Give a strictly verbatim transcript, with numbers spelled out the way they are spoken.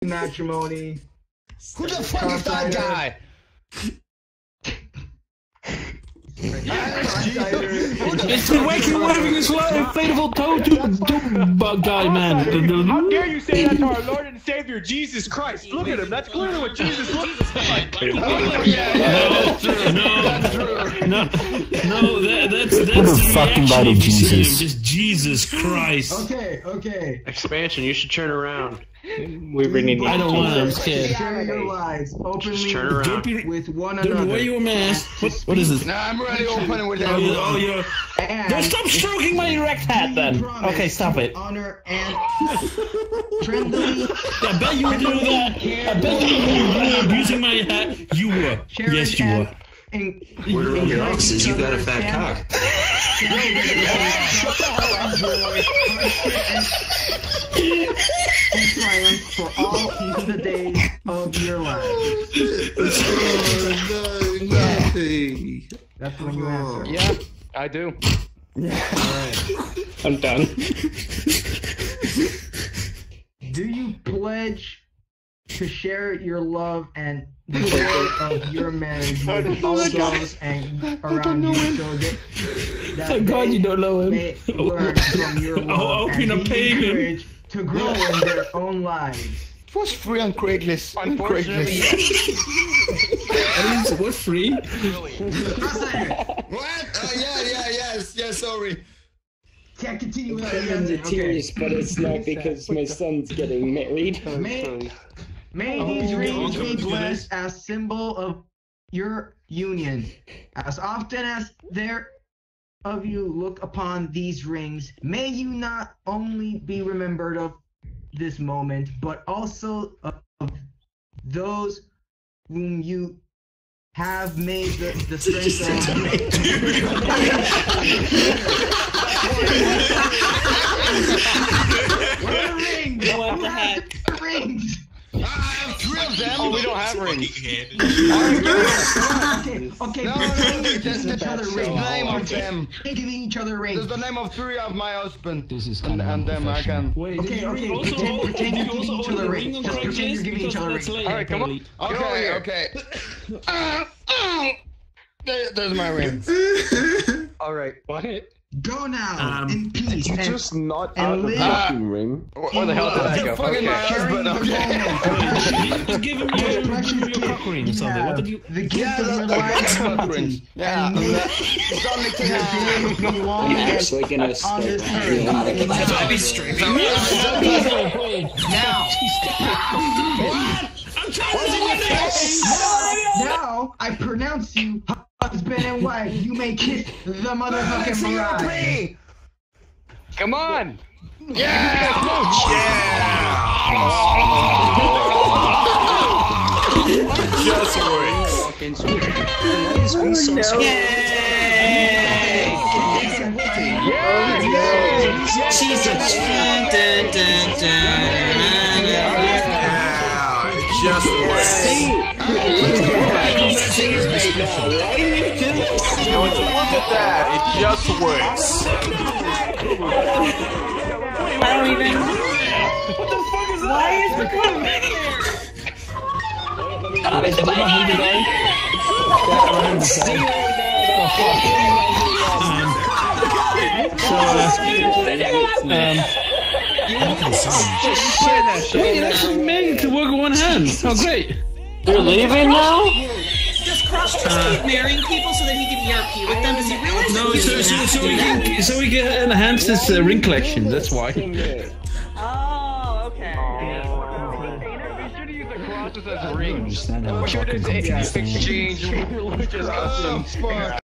matrimony. Who the fuck is that guy? It's the wacky waving his inflatable toe to bug guy, man. How dare you say that to our Lord and Savior, Jesus Christ? Look at him. That's clearly what Jesus looks like. No, no, no, that, that's that's What the the fucking reaction body, if you see him, Jesus. just Jesus Christ. Okay, okay. Expansion, you should turn around. We really need. I don't want to. I'm scared. Share your lives openly turn around. Don't be, with one don't another. wear your mask. What, what is this? Nah, I'm already opening with Oh, that. you, oh, you're. And Don't stop stroking my erect hat, then. Okay, stop it. Honor and friendly. I bet you were doing that. I bet you were abusing my hat. You were. Yes, you were. Word around your offices, you got a fat cock. And triumph for all the days of your life. That's when you answer. Yeah, I do. Alright. I'm done. Do you pledge to share your love and the joy of your marriage with all those and around you so that, that Thank God you don't know him. may learn from your love I'll open and a be payment. encouraged to grow in their own lives? It was free on Craigslist. Unfortunately, What is what free? What? Uh, yeah, yeah, yes, yes, sorry. Can't continue without I'm the answer. the tears, but it's not because my son's getting married. May, may these rings be blessed as symbol of your union. As often as there of you look upon these rings, may you not only be remembered of this moment, but also of those whom you have made the, the strength of. Where are the rings? Go out the hat. The rings. I have three of them. oh, we don't have rings. Okay, okay, No, pretend no, you're that's giving each other the rings. name of them. Pretend giving each other There's rings. the name of three of my husband. This is and, and them I can. Wait, Okay, did you okay, also pretend- order- pretend did you're you giving also each order other a rings. ring on Just pretend Craigslist? you're giving each Because other that's rings. later, All right, come on. apparently. Okay, okay. There, there's my ring. All right. What? Go now Um, in peace and, Just not and out of the live fucking ring. Where the hell did that You're go? fucking my Okay. husband, sharing the okay? moment. Just give him your, give him your cock ring or something. What did you? The gift Yeah, of your that's life the and cock ring. unity. Yeah, And may it's the only thing your I days be long I'm and actually gonna on start this doing earth. I'd be straight. Now, I'm trying to win this. now, I pronounce you husband and wife. You may kiss the motherfucking bride. Come on. Just works. Jesus. Dun, dun, dun. Yeah, it just works. Don't you look at that? It just works. I don't even. What the fuck is that? Why is the Wait, that's just made to work with one hand. How great! You're leaving now? Does Crush just keep marrying people so that he can E R P with them? Does he realize? No, so, so, so we can so we can enhance this uh, ring collection. That's why. Oh, okay. We should use the crosses as rings. understand how We should fucking just confused I am. exchange religious customs.